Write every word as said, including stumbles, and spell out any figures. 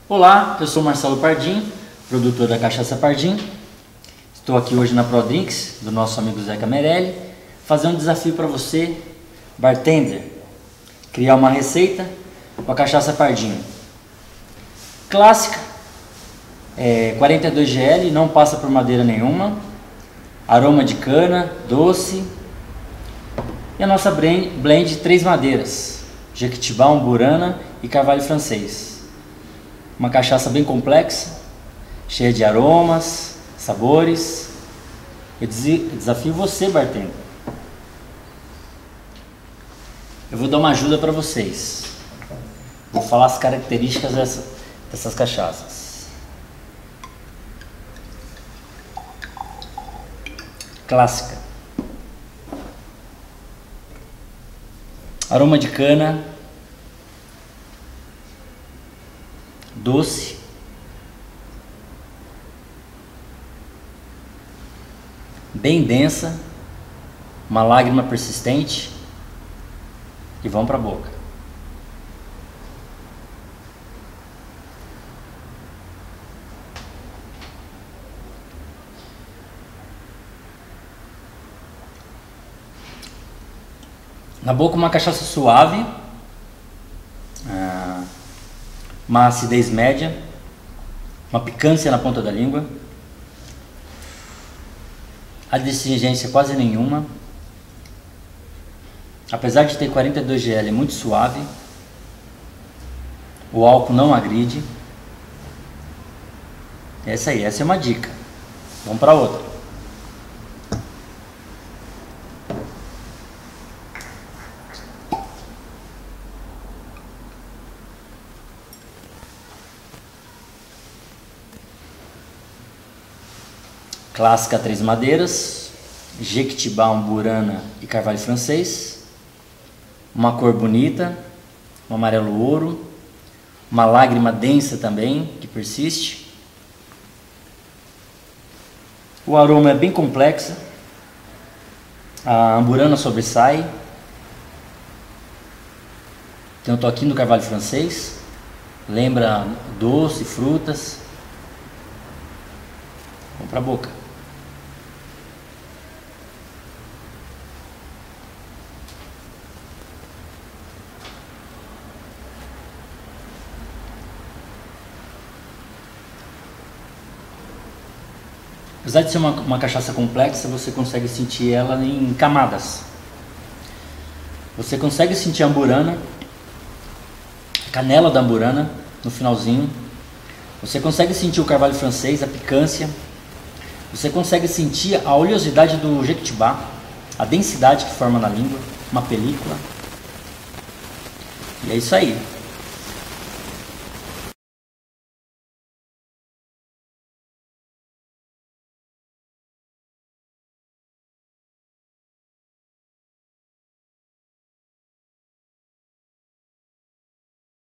Olá, eu sou Marcelo Pardim, produtor da Cachaça Pardim. Estou aqui hoje na ProDrinks, do nosso amigo Zeca Merelli, fazer um desafio para você, bartender, criar uma receita com a Cachaça Pardim. Clássica, é, quarenta e dois mililitros, não passa por madeira nenhuma, aroma de cana, doce, e a nossa blend, blend de três madeiras, Jequitibá, Umburana e Carvalho Francês. Uma cachaça bem complexa, cheia de aromas, sabores. Eu desafio você, bartender. Eu vou dar uma ajuda para vocês. Vou falar as características dessa, dessas cachaças. Clássica. Aroma de cana. Doce, bem densa, uma lágrima persistente e vão para a boca. Na boca uma cachaça suave, ah, uma acidez média, uma picância na ponta da língua, adstringência quase nenhuma, apesar de ter quarenta e dois mililitros, é muito suave, o álcool não agride. Essa aí, essa é uma dica. Vamos para outra. Clássica Três Madeiras, Jequitibá, Umburana e Carvalho Francês. Uma cor bonita, um amarelo ouro, uma lágrima densa também, que persiste. O aroma é bem complexo, a Umburana sobressai. Tem um toquinho do Carvalho Francês, lembra doce, frutas. Vamos para a boca. Apesar de ser uma, uma cachaça complexa, você consegue sentir ela em camadas. Você consegue sentir a Umburana, a canela da Umburana no finalzinho. Você consegue sentir o Carvalho Francês, a picância. Você consegue sentir a oleosidade do Jequitibá, a densidade que forma na língua, uma película. E é isso aí.